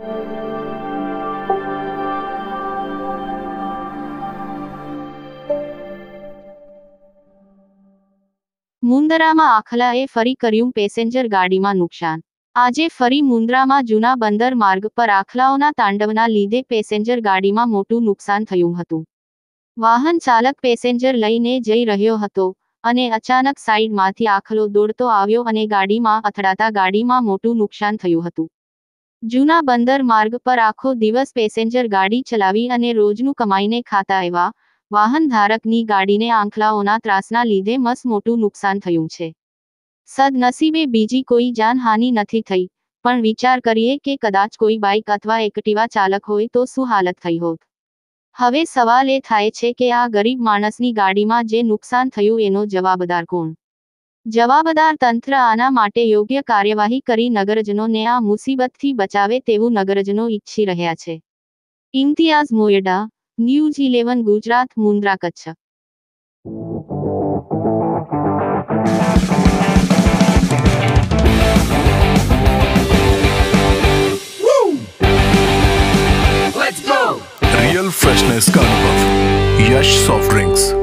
મુન્દ્રામાં આખલાએ ફરી કર્યું પેસેન્જર ગાડીમાં નુકસાન। આજે ફરી મુન્દ્રામાં જૂના બંદર માર્ગ પર આખલાઓના તાંડવના લીધે પેસેન્જર ગાડીમાં મોટું નુકસાન થયું હતું। વાહન ચાલક પેસેન્જર લઈને જઈ રહ્યો હતો અને અચાનક સાઈડમાંથી આખલો દોડતો આવ્યો અને ગાડીમાં અથડાતા ગાડીમાં મોટું નુકસાન થયું હતું। જૂના બંદર માર્ગ પર આખો દિવસ પેસેન્જર ગાડી ચલાવી અને રોજનું કમાઈને ખાતા એવા વાહન ધારકની ગાડીને આખલાઓના ત્રાસના લીધે મોટું નુકસાન થયું છે। સદનસીબે બીજી કોઈ જાનહાનિ નથી થઈ, પણ વિચાર કરીએ કે કદાચ કોઈ બાઇક અથવા એક્ટિવા ચાલક હોય તો શું હાલત થઈ હોત। હવે સવાલ એ થાય છે કે આ ગરીબ માણસની ગાડીમાં જે નુકસાન થયું એનો જવાબદાર કોણ? જવાબદાર તંત્ર આના માટે યોગ્ય કાર્યવાહી કરી નગરજનોને આ મુસીબતથી બચાવે તેવું નગરજનો ઈચ્છી રહ્યા છે। Imtiyaz Moyda, news 11 Gujarat, Mundra, Kutch. Real freshness का अनुभव, यश सॉफ्ट ड्रिंक्स।